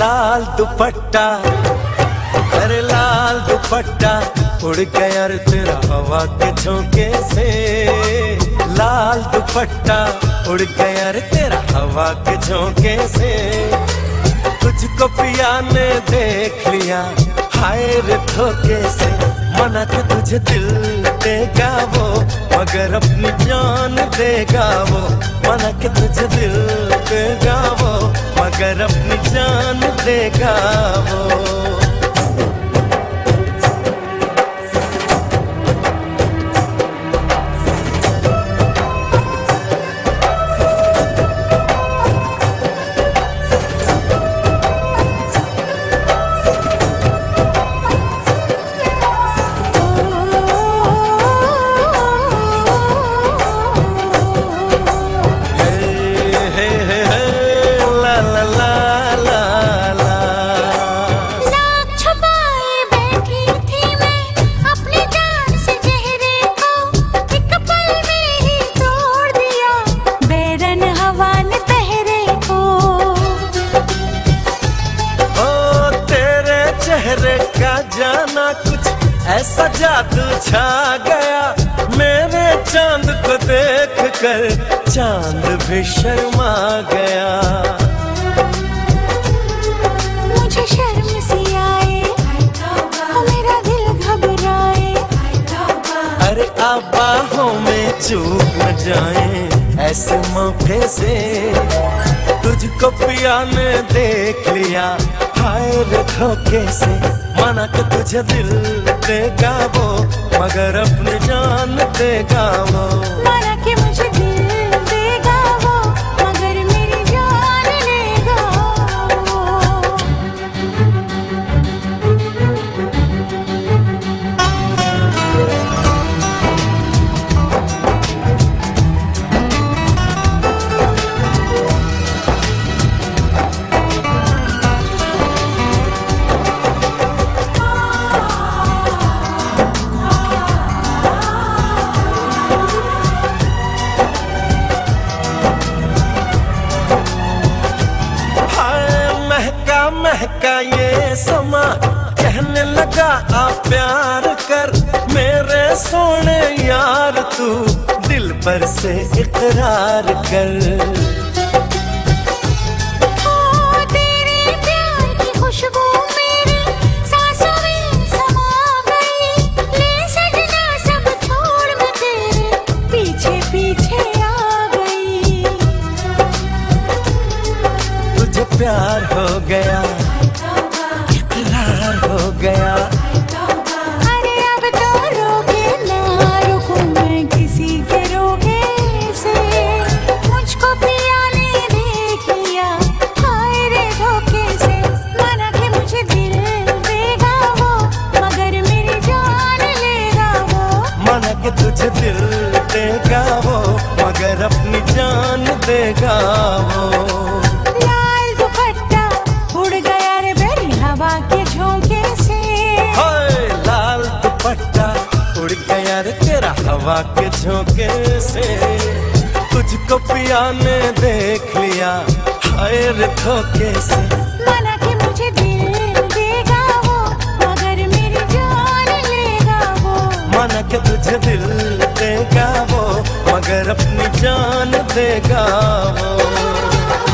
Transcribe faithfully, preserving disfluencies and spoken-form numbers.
लाल दुपट्टा, अरे लाल दुपट्टा उड़ गया रे तेरा हवा के झोंके से। लाल दुपट्टा उड़ गया रे तेरा हवा के झोंके से। तुझको पिया ने देख लिया हाय रे धोखे से। मना के तुझे दिल देगा वो मगर अपनी जान देगा वो। मना के तुझे दिल देगा वो मगर अपनी जान देगा वो। जाना कुछ ऐसा जादू छा गया मेरे चांद को देख कर चांद भी शर्मा गया। मुझे शर्म सी आए मेरा दिल घबराए। अरे आप बाहों में चूक न जाए ऐसे मौके से। तुझको पिया ने देख लिया हाय रे धोखे से। माना कि तुझे दिल देगा वो मगर अपनी जान देगा वो। माना कि मुझे दिल देगा वो मगर मेरी जान लेगा वो। महका ये समा कहने लगा आ प्यार कर मेरे सोने यार तू दिल पर से इकरार कर। ओ तेरे प्यार की खुशबू मेरी सांसों में समा गई। ले सजना सब छोड़ मैं तेरे पीछे पीछे आ गई। तुझे प्यार हो गया इकरार हो गया। अरे अब तो रोके ना रुकूं मैं किसी के रोके से। मुझको पिया ने देख लिया हाय रे धोखे से। माना कि मुझे दिल देगा वो मगर मेरी जान लेगा वो। माना कि तुझे दिल देगा वो मगर अपनी जान देगा वो। के झोंके से हाय लाल दुपट्टा उड़ गया रे तेरा हवा के झोंके से। तुझको पिया ने देख लिया हाय रे धोखे से। माना कि मुझे दिल देगा वो मगर मेरी जान लेगा वो। माना कि तुझे दिल देगा वो मगर अपनी जान देगा वो।